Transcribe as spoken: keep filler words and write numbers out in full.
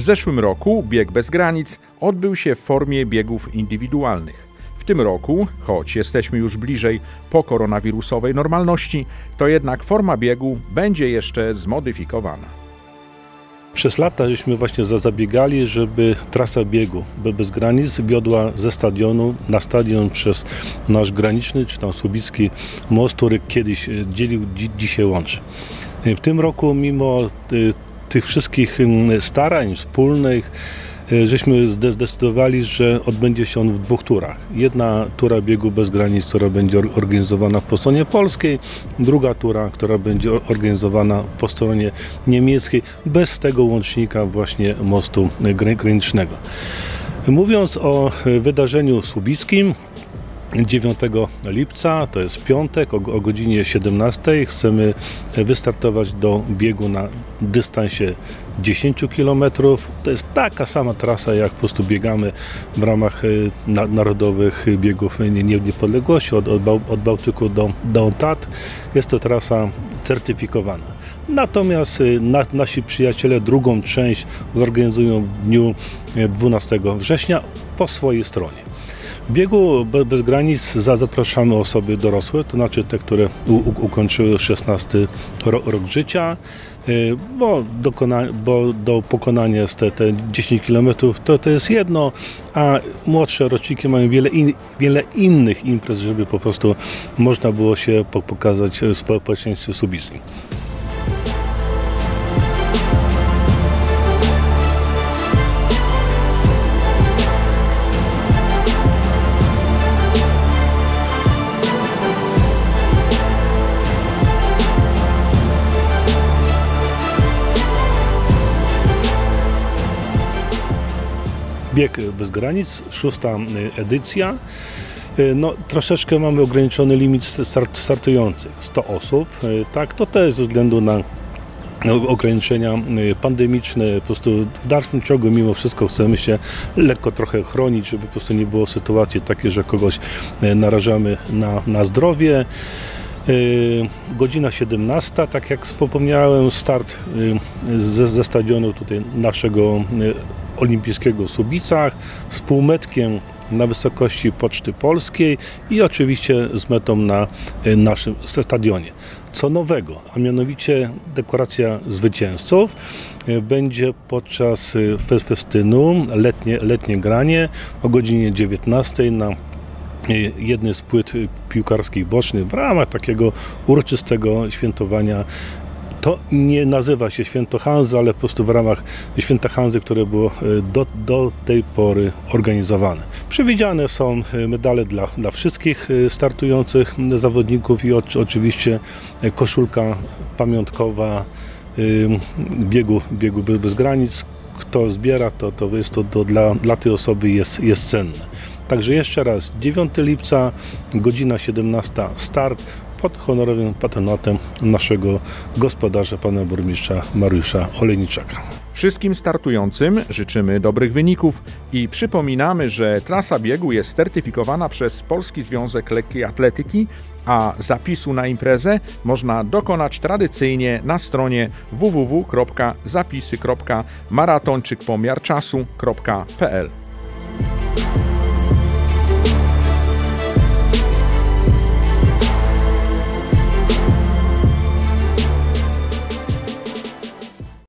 zeszłym roku bieg bez granic odbył się w formie biegów indywidualnych. W tym roku, choć jesteśmy już bliżej po koronawirusowej normalności, to jednak forma biegu będzie jeszcze zmodyfikowana. Przez lata żeśmy właśnie zabiegali, żeby trasa biegu bez granic wiodła ze stadionu na stadion przez nasz graniczny, czy tam Słubicki most, który kiedyś dzielił, dzisiaj łączy. W tym roku, mimo tych wszystkich starań wspólnych, żeśmy zdecydowali, że odbędzie się on w dwóch turach. Jedna tura biegu bez granic, która będzie organizowana po stronie polskiej, druga tura, która będzie organizowana po stronie niemieckiej, bez tego łącznika właśnie mostu granicznego. Mówiąc o wydarzeniu słubickim, dziewiątego lipca, to jest piątek, o, o godzinie siedemnastej chcemy wystartować do biegu na dystansie dziesięć kilometrów. To jest taka sama trasa, jak po prostu biegamy w ramach na, narodowych biegów niepodległości od, od, od Bałtyku do, do Tat. Jest to trasa certyfikowana. Natomiast na, nasi przyjaciele drugą część zorganizują w dniu dwunastego września po swojej stronie. W biegu bez granic zapraszamy osoby dorosłe, to znaczy te, które u, u, ukończyły szesnasty rok, rok życia, bo, dokona, bo do pokonania te, te dziesięć kilometrów to, to jest jedno, a młodsze roczniki mają wiele, in, wiele innych imprez, żeby po prostu można było się pokazać społeczeństwu słubickim. Bieg bez granic, szósta edycja. No, troszeczkę mamy ograniczony limit start, startujących, sto osób. Tak, to też ze względu na ograniczenia pandemiczne. Po prostu w dalszym ciągu mimo wszystko chcemy się lekko trochę chronić, żeby po prostu nie było sytuacji takiej, że kogoś narażamy na, na zdrowie. Godzina siedemnasta, tak jak wspomniałem, start ze, ze stadionu tutaj naszego olimpijskiego w Słubicach z półmetkiem na wysokości Poczty Polskiej i oczywiście z metą na naszym stadionie. Co nowego, a mianowicie dekoracja zwycięzców będzie podczas festynu, letnie, letnie granie o godzinie dziewiętnastej na jednej z płyt piłkarskich bocznych w ramach takiego uroczystego świętowania. To nie nazywa się Święto Hanzy, ale po prostu w ramach Święta Hanzy, które było do, do tej pory organizowane. Przewidziane są medale dla, dla wszystkich startujących zawodników i o, oczywiście koszulka pamiątkowa biegu, biegu bez granic. Kto zbiera, to, to jest to, to dla, dla tej osoby jest, jest cenne. Także jeszcze raz, dziewiątego lipca, godzina siedemnasta, start pod honorowym patronatem naszego gospodarza, pana burmistrza Mariusza Olejniczaka. Wszystkim startującym życzymy dobrych wyników i przypominamy, że trasa biegu jest certyfikowana przez Polski Związek Lekkiej Atletyki, a zapisu na imprezę można dokonać tradycyjnie na stronie w w w kropka zapisy kropka maratonczykpomiarczasu kropka p l.